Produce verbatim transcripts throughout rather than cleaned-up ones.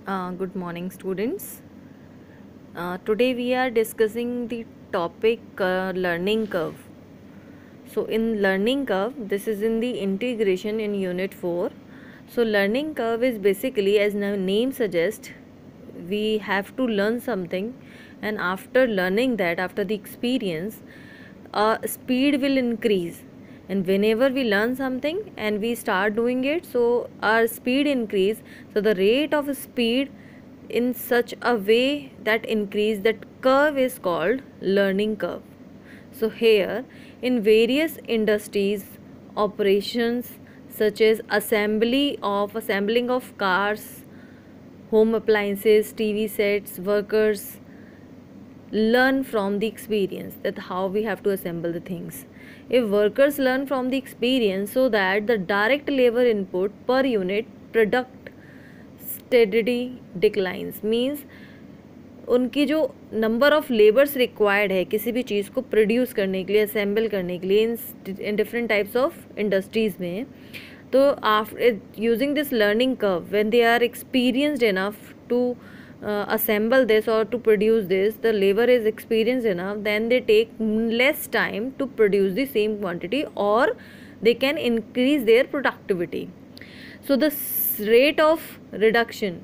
Uh, good morning, students. Uh, today we are discussing the topic uh, learning curve. So, in learning curve, this is in the integration in unit four. So, learning curve is basically, as the name suggests, we have to learn something, and after learning that, after the experience, uh, speed will increase. And whenever we learn something and we start doing it, so our speed increase. So the rate of speed in such a way that increase, that curve is called learning curve. So here in various industries, operations such as assembly of assembling of cars, home appliances, T V sets, workers learn from the experience that how we have to assemble the things. If workers learn from the experience, so that the direct labor input per unit product steadily declines, means उनकी जो number of labours required है किसी भी चीज़ को produce करने के लिए, assemble करने के लिए in in different types of industries में, तो after using this learning curve when they are experienced enough to assemble this or to produce this, the labor is experienced enough, then they take less time to produce the same quantity, or they can increase their productivity. So the rate of reduction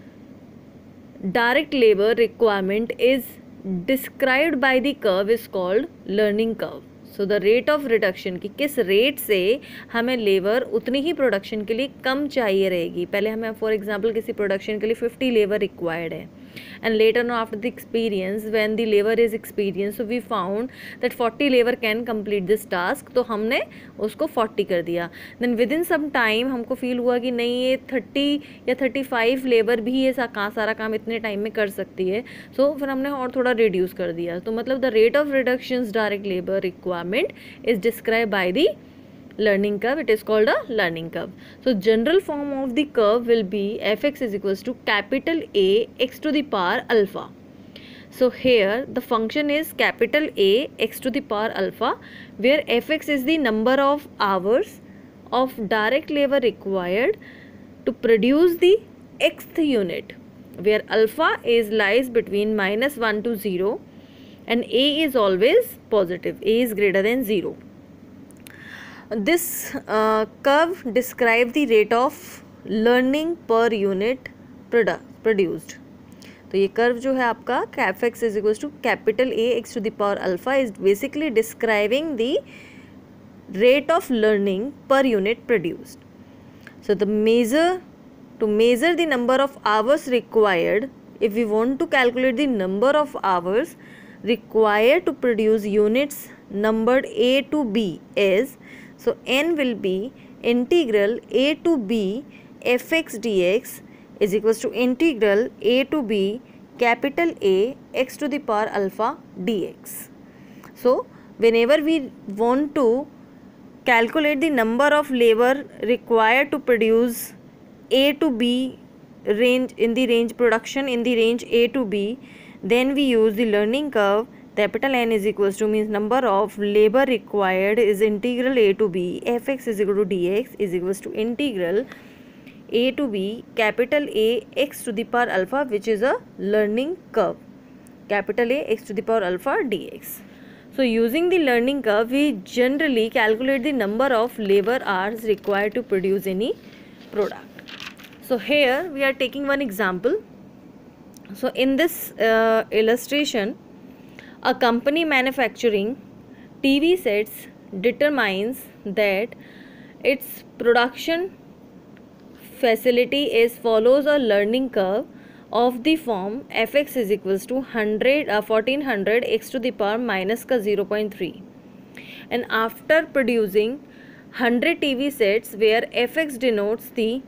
direct labor requirement is described by the curve is called learning curve. So the rate of reduction की किस rate से हमें labour उतनी ही production के लिए कम चाहिए रहेगी. पहले हमें फॉर एग्जांपल किसी प्रोडक्शन के लिए फिफ्टी लेबर रिक्वायर्ड है, and later no after the experience when the labour is experience, so we found that forty labour can complete this task, तो हमने उसको फोर्टी कर दिया. Then within some time हमको feel हुआ कि नहीं, ये थर्टी या थर्टी फाइव लेबर भी ये कहाँ सारा काम इतने टाइम में कर सकती है, सो so, फिर हमने और थोड़ा रिड्यूस कर दिया. तो मतलब the rate of reduction direct labour requirement is described by the learning curve. It is called a learning curve. So general form of the curve will be fx is equals to capital A x to the power alpha. So here the function is capital A x to the power alpha, where fx is the number of hours of direct labor required to produce the xth unit, where alpha is lies between minus one to zero, and A is always positive, A is greater than zero. This uh, curve describes the rate of learning per unit product produced. तो ये curve जो है आपका fx is equals to capital A x to the power alpha is basically describing the rate of learning per unit produced. So the measure to measure the number of hours required, if we want to calculate the number of hours required to produce units numbered A to B is, so n will be integral A to B fx dx is equals to integral A to B capital A x to the power alpha dx. So whenever we want to calculate the number of labor required to produce A to B range in the range production in the range A to B, then we use the learning curve. Capital N is equals to means number of labor required is integral A to B fx is equal to dx is equals to integral A to B capital A x to the power alpha, which is a learning curve, capital A x to the power alpha dx. So using the learning curve, we generally calculate the number of labor hours required to produce any product. So here we are taking one example. So in this uh, illustration, a company manufacturing T V sets determines that its production facility is follows a learning curve of the form fx is equals to one hundred uh, fourteen hundred x to the power minus ka zero point three, and after producing one hundred T V sets where fx denotes the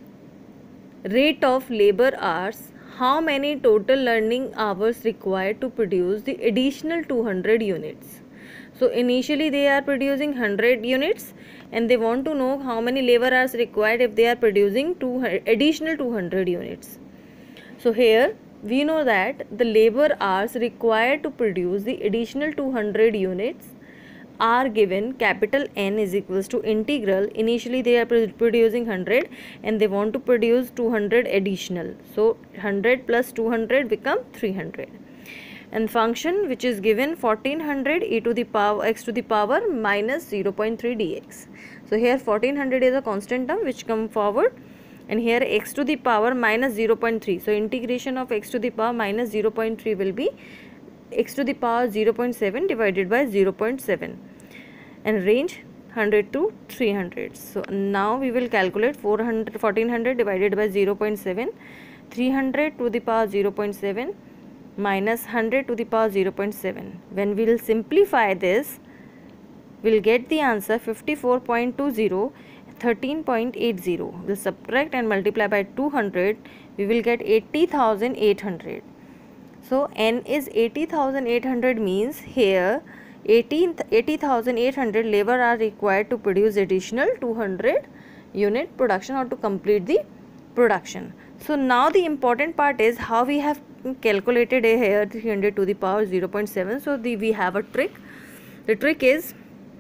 rate of labor hours, how many total learning hours required to produce the additional two hundred units. So initially they are producing one hundred units, and they want to know how many labor hours required if they are producing two additional two hundred units. So here we know that the labor hours required to produce the additional two hundred units are given capital N is equals to integral, initially they are producing one hundred and they want to produce two hundred additional, so one hundred plus two hundred become three hundred. And function which is given fourteen hundred e to the power x to the power minus zero point three dx. So here fourteen hundred is a constant term which come forward, and here x to the power minus zero point three. So integration of x to the power minus zero point three will be x to the power zero point seven divided by zero point seven, and range one hundred to three hundred. So now we will calculate four hundred, fourteen hundred divided by zero point seven, three hundred to the power zero point seven minus one hundred to the power zero point seven. When we will simplify this, we will get the answer fifty-four point two zero, thirteen point eight zero. We will subtract and multiply by two hundred, we will get eighty thousand eight hundred. So N is eighty thousand eight hundred, means here eighty thousand eight hundred labor are required to produce additional two hundred unit production or to complete the production. So now the important part is how we have calculated a here three hundred to the power zero point seven. So the we have a trick. The trick is,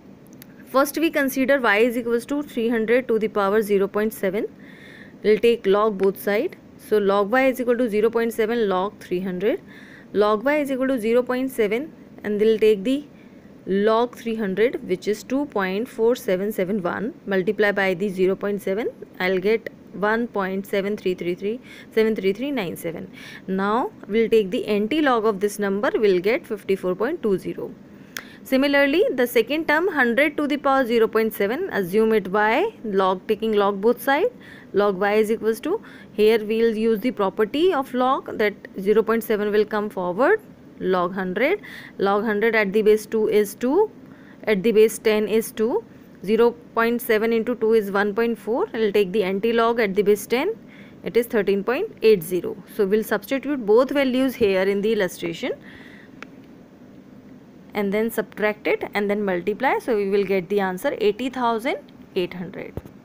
first we consider y is equals to three hundred to the power zero point seven. We will take log both side. So log y is equal to zero point seven log three hundred. Log y is equal to zero point seven, and they will take the log three hundred, which is two point four seven seven one, multiply by the zero point seven. I will get one point seven three three three seven three three nine seven. Now we will take the anti-log of this number, we will get fifty-four point two zero. Similarly, the second term one hundred to the power zero point seven, assume it y, log, taking log both side, log y is equals to, here we will use the property of log, that zero point seven will come forward, log one hundred, log one hundred at the base two is two, at the base ten is two, zero point seven into two is one point four, I will take the anti-log at the base ten, it is thirteen point eight zero. So we will substitute both values here in the illustration, and then subtract it and then multiply. So we will get the answer eighty thousand eight hundred.